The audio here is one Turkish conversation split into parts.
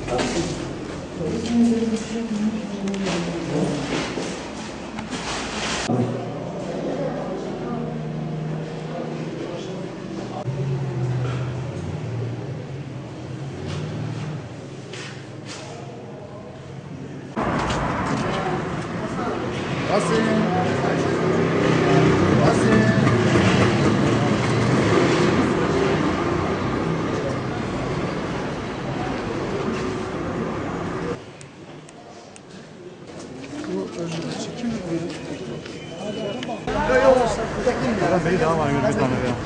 Beni daha var bir tane ya.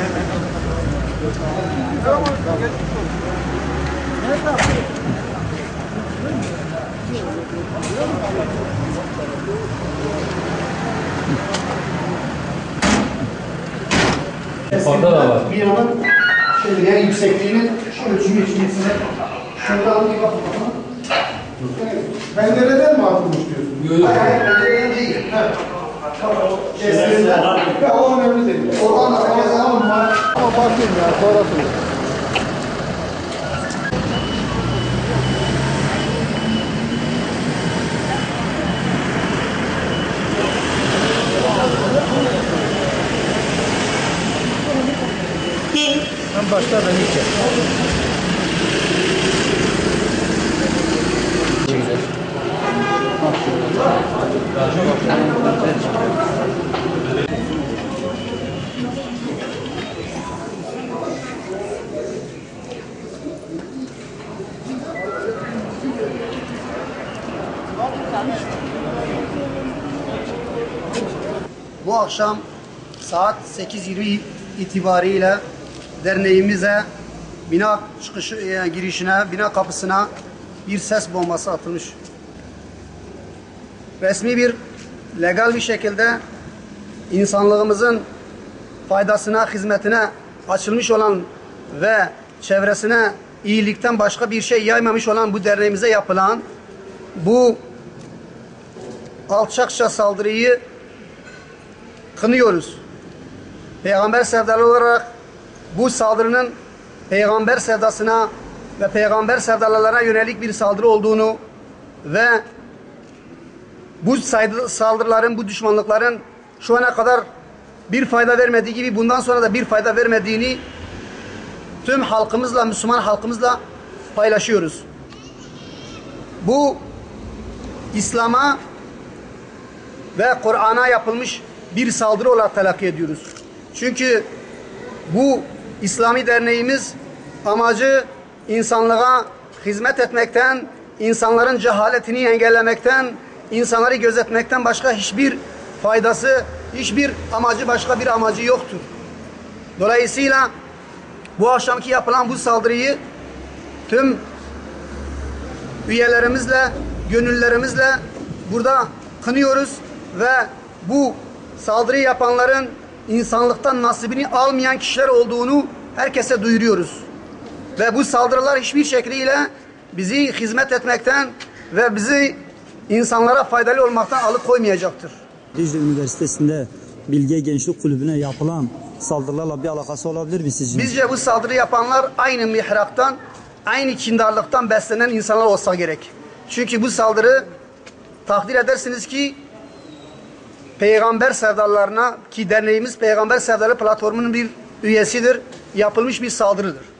Fazla da var. Bir yandan şöyle yer yüksekliğinin ölçümü içmesine şuradan bir bakın. Pencereden mi atılmış diyorsun? Hayır, pencereden değil. Evet. Kesinlikle. O önemli değil. Oradan da zaman var. Ama bakayım ya, sonrasını. En başta ben ilk Bu akşam saat 8:20 itibariyle derneğimize bina çıkışı girişine, bina kapısına bir ses bombası atılmış. Resmi bir, legal bir şekilde insanlığımızın faydasına, hizmetine açılmış olan ve çevresine iyilikten başka bir şey yaymamış olan bu derneğimize yapılan bu alçakça saldırıyı kınıyoruz. Peygamber sevdalı olarak bu saldırının peygamber sevdasına ve peygamber sevdalılarına yönelik bir saldırı olduğunu ve bu saldırıların, bu düşmanlıkların şu ana kadar bir fayda vermediği gibi bundan sonra da bir fayda vermediğini tüm halkımızla, Müslüman halkımızla paylaşıyoruz. Bu İslam'a ve Kur'an'a yapılmış bir saldırı olarak telakki ediyoruz. Çünkü bu İslami derneğimiz amacı insanlığa hizmet etmekten, insanların cehaletini engellemekten, insanları gözetmekten başka hiçbir faydası, hiçbir amacı, başka bir amacı yoktur. Dolayısıyla bu akşamki yapılan bu saldırıyı tüm üyelerimizle, gönüllerimizle burada kınıyoruz ve bu saldırıyı yapanların insanlıktan nasibini almayan kişiler olduğunu herkese duyuruyoruz. Ve bu saldırılar hiçbir şekliyle bizi hizmet etmekten ve bizi insanlara faydalı olmaktan alıkoymayacaktır. Dicle Üniversitesi'nde Bilge Gençlik Kulübü'ne yapılan saldırılarla bir alakası olabilir mi sizce? Bizce bu saldırı yapanlar aynı mihraktan, aynı kindarlıktan beslenen insanlar olsa gerek. Çünkü bu saldırı takdir edersiniz ki peygamber sevdalarına, ki derneğimiz peygamber sevdalı platformunun bir üyesidir, yapılmış bir saldırıdır.